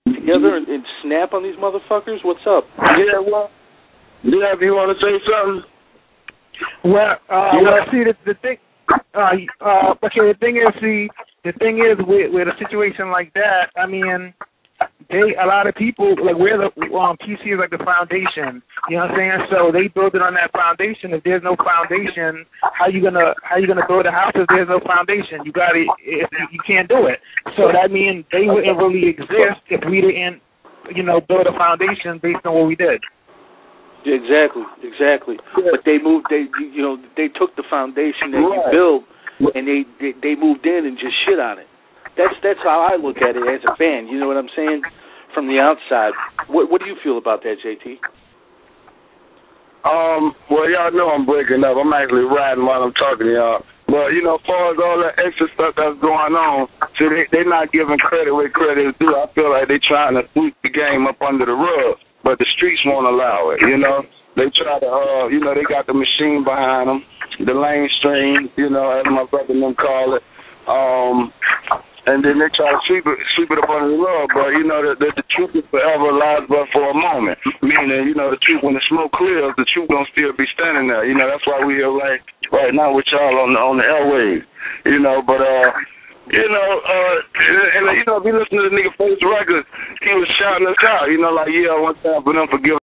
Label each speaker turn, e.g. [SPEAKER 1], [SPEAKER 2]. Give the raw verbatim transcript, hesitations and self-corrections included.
[SPEAKER 1] together and, and snap on these motherfuckers? What's up?
[SPEAKER 2] Yeah, well, yeah, if you want to say something.
[SPEAKER 3] Well, uh, yeah. well, see, the, the thing, uh, uh, okay, the thing is, see, the thing is with, with a situation like that, I mean, they, a lot of people, like, we're the, um, P C is like the foundation, you know what I'm saying? So they build it on that foundation. If there's no foundation, how you gonna, how you gonna build a house if there's no foundation? You gotta, if you, you can't do it. So that means they wouldn't really exist if we didn't, you know, build a foundation based on what we did.
[SPEAKER 1] Exactly, exactly. Yeah. But they moved. They, you know, they took the foundation that right. you built, and they, they they moved in and just shit on it. That's that's how I look at it as a fan. You know what I'm saying? From the outside, what what do you feel about that, J T?
[SPEAKER 2] Um. Well, y'all know I'm breaking up. I'm actually riding while I'm talking to y'all. But you know, as far as all that extra stuff that's going on, see, they they're not giving credit where credit is due. I feel like they're trying to sweep the game up under the rug. But the streets won't allow it, you know. They try to, uh, you know, they got the machine behind them, the lane stream, you know, as my brother and them call it. Um, and then they try to sweep it, sweep it up under the rug. But, you know, the, the, the truth is forever lies but for a moment. Meaning, you know, the truth, when the smoke clears, the truth gonna still be standing there. You know, that's why we are right, right now with y'all on the, on the airwaves, you know. But, uh, You know, uh, and, and, you know, if you listen to the nigga Face Records, he was shouting us out, you know, like, yeah, one time for them forgive